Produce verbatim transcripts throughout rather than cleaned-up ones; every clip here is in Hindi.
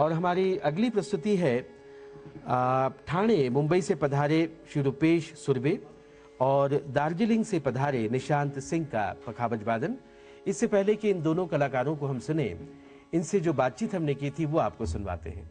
और हमारी अगली प्रस्तुति है आ, ठाणे मुंबई से पधारे श्री रूपेश सुरभे और दार्जिलिंग से पधारे निशांत सिंह का पखावज वादन। इससे पहले कि इन दोनों कलाकारों को हम सुने, इनसे जो बातचीत हमने की थी वो आपको सुनवाते हैं।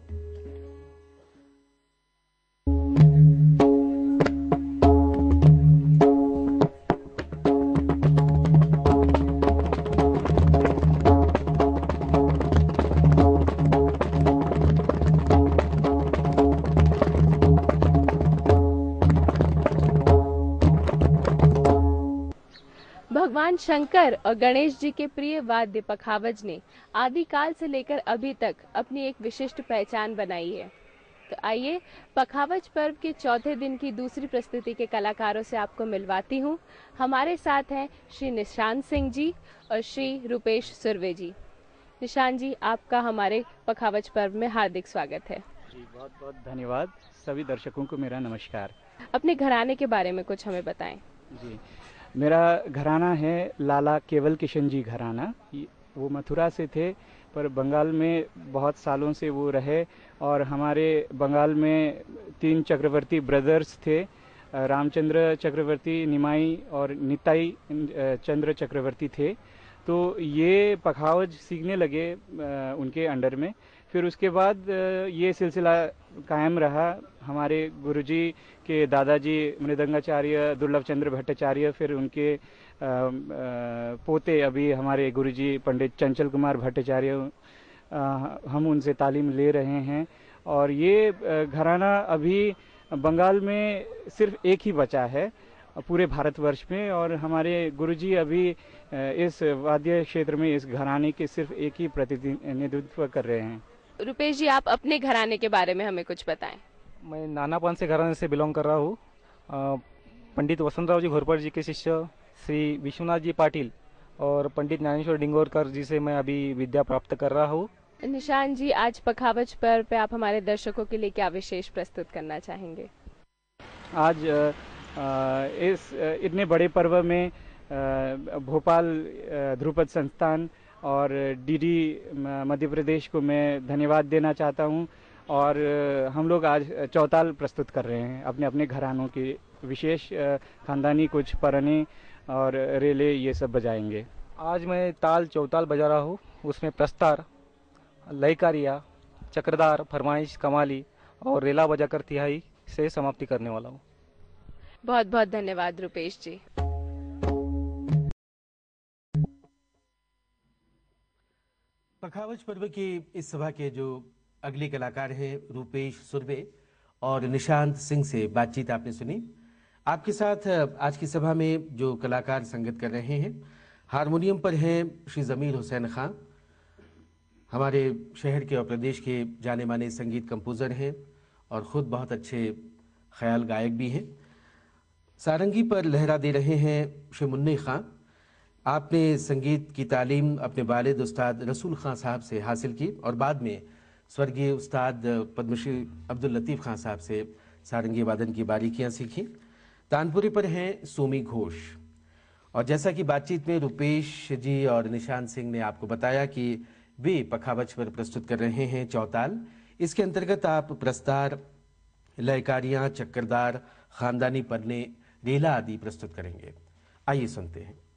भगवान शंकर और गणेश जी के प्रिय वाद्य पखावज ने आदिकाल से लेकर अभी तक अपनी एक विशिष्ट पहचान बनाई है। तो आइए पखावज पर्व के चौथे दिन की दूसरी प्रस्तुति के कलाकारों से आपको मिलवाती हूँ। हमारे साथ हैं श्री निशांत सिंह जी और श्री रूपेश सुरभे जी। निशांत जी, आपका हमारे पखावज पर्व में हार्दिक स्वागत है। जी बहुत बहुत धन्यवाद। सभी दर्शकों को मेरा नमस्कार। अपने घराने के बारे में कुछ हमें बताएं। जी, मेरा घराना है लाला केवल किशन जी घराना। वो मथुरा से थे पर बंगाल में बहुत सालों से वो रहे और हमारे बंगाल में तीन चक्रवर्ती ब्रदर्स थे, रामचंद्र चक्रवर्ती, निमाई और निताई चंद्र चक्रवर्ती थे। तो ये पखावज सीखने लगे उनके अंडर में। फिर उसके बाद ये सिलसिला कायम रहा। हमारे गुरुजी के दादाजी मृदंगाचार्य दुर्लभ चंद्र भट्टाचार्य, फिर उनके आ, आ, पोते अभी हमारे गुरुजी पंडित चंचल कुमार भट्टाचार्य, हम उनसे तालीम ले रहे हैं। और ये घराना अभी बंगाल में सिर्फ एक ही बचा है पूरे भारतवर्ष में, और हमारे गुरुजी अभी इस वाद्य क्षेत्र में इस घराने के सिर्फ एक ही प्रतिनिधित्व कर रहे हैं। रूपेश जी, आप अपने घराने के बारे में हमें कुछ बताएं। मैं नानापान से घराने से बिलोंग कर रहा हूँ। पंडित वसंतराव जी घोरपड़ जी के शिष्य श्री विश्वनाथ जी पाटिल और पंडित ज्ञानेश्वर डिंगोरकर जी से मैं अभी विद्या प्राप्त कर रहा हूँ। निशांत जी, आज पखावज पर्व पे आप हमारे दर्शकों के लिए क्या विशेष प्रस्तुत करना चाहेंगे? आज इस इतने बड़े पर्व में भोपाल ध्रुपद संस्थान और डीडी मध्य प्रदेश को मैं धन्यवाद देना चाहता हूं। और हम लोग आज चौताल प्रस्तुत कर रहे हैं अपने अपने घरानों की विशेष खानदानी कुछ परने और रेले ये सब बजाएंगे। आज मैं ताल चौताल बजा रहा हूँ। उसमें प्रस्तार, लयकारिया, चक्रदार, फरमाइश, कमाली और रेला बजाकर तिहाई से समाप्ति करने वाला हूँ। बहुत बहुत धन्यवाद रूपेश जी। पखावज पर्व की इस सभा के जो अगले कलाकार हैं रूपेश सुरभे और निशांत सिंह से बातचीत आपने सुनी। आपके साथ आज की सभा में जो कलाकार संगत कर रहे हैं, हारमोनियम पर हैं श्री जमीर हुसैन खां, हमारे शहर के और प्रदेश के जाने माने संगीत कंपोजर हैं और ख़ुद बहुत अच्छे ख्याल गायक भी हैं। सारंगी पर लहरा दे रहे हैं श्री मुन्नी खां। आपने संगीत की तालीम अपने वालिद उस्ताद रसूल खां साहब से हासिल की और बाद में स्वर्गीय उस्ताद पद्मश्री अब्दुल लतीफ़ खां साहब से सारंगी वादन की बारीकियां सीखी। तानपुरी पर हैं सोमी घोष। और जैसा कि बातचीत में रूपेश जी और निशांत सिंह ने आपको बताया कि वे पखावज पर प्रस्तुत कर रहे हैं चौताल। इसके अंतर्गत आप प्रस्तार, लयकारियाँ, चक्करदार, खानदानी परने, रेला आदि प्रस्तुत करेंगे। आइए सुनते हैं।